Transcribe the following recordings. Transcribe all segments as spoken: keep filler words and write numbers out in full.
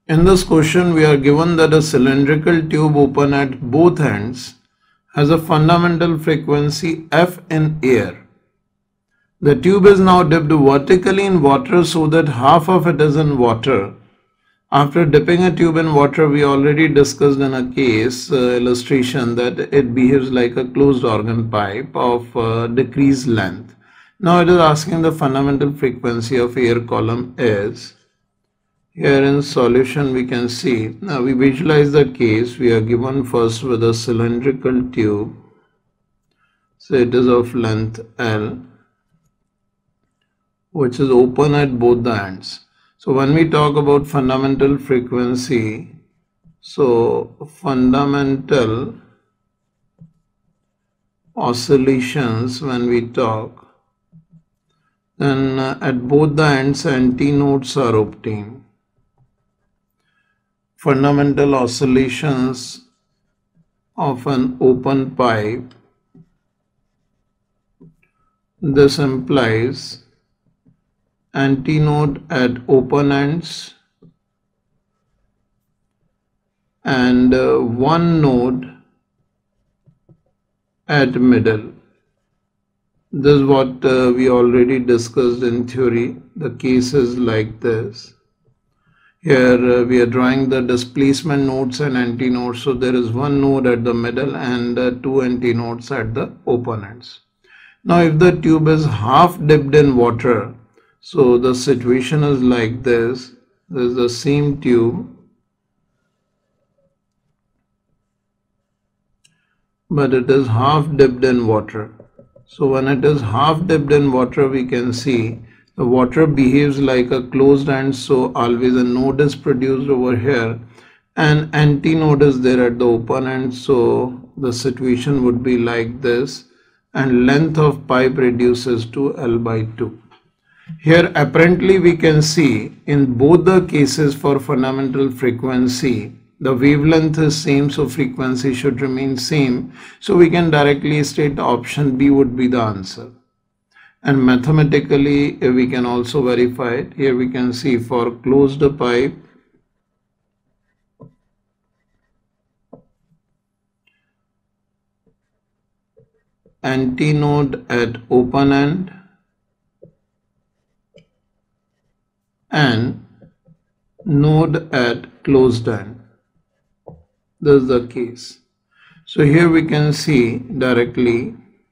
In this question, we are given that a cylindrical tube open at both ends has a fundamental frequency F in air. The tube is now dipped vertically in water so that half of it is in water. After dipping a tube in water, we already discussed in a case uh, illustration that it behaves like a closed organ pipe of uh, decreased length. Now it is asking the fundamental frequency of air column is. Here in solution we can see, now we visualize the case. We are given first with a cylindrical tube, so it is of length L, which is open at both the ends. So when we talk about fundamental frequency, so fundamental oscillations, when we talk, then uh, at both the ends antinodes are obtained. Fundamental oscillations of an open pipe, this implies antinode at open ends and uh, one node at middle. This is what uh, we already discussed in theory. The case is like this. Here uh, we are drawing the displacement nodes and antinodes. So there is one node at the middle and uh, two antinodes at the open ends. Now if the tube is half dipped in water, so the situation is like this. This is the same tube, but it is half dipped in water. So when it is half dipped in water, we can see the water behaves like a closed end, so always a node is produced over here and antinode is there at the open end, so the situation would be like this and length of pipe reduces to L by two. Here apparently we can see in both the cases for fundamental frequency, the wavelength is same, so frequency should remain same. So we can directly state option B would be the answer. And mathematically we can also verify it. Here we can see for closed pipe, antinode at open end and node at closed end. This is the case. So here we can see directly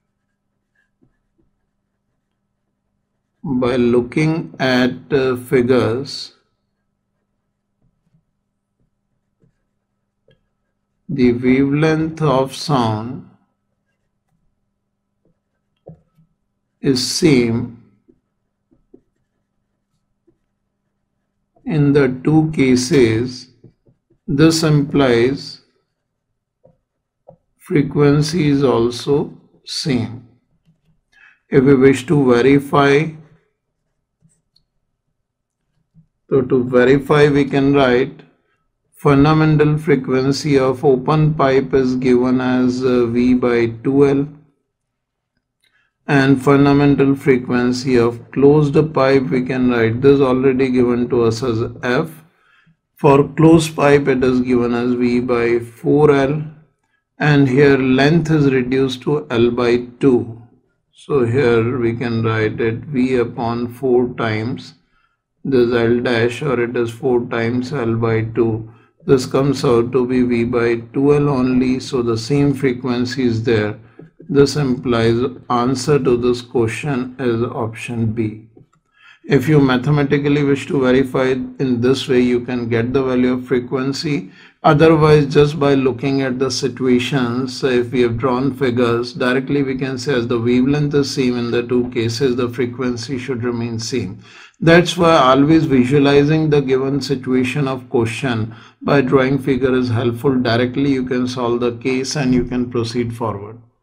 by looking at uh, figures, the wavelength of sound is same in the two cases. This implies frequency is also same. If we wish to verify, so to verify we can write fundamental frequency of open pipe is given as uh, V by two L and fundamental frequency of closed pipe we can write this already given to us as F. For closed pipe it is given as V by four L and here length is reduced to L by two. So here we can write it V upon four times this L dash, or it is four times L by two. This comes out to be V by two L only, so the same frequency is there. This implies answer to this question is option B. If you mathematically wish to verify it in this way, you can get the value of frequency. Otherwise, just by looking at the situations, if we have drawn figures, directly we can say as the wavelength is same in the two cases, the frequency should remain same. That's why always visualizing the given situation of question by drawing figure is helpful. Directly you can solve the case and you can proceed forward.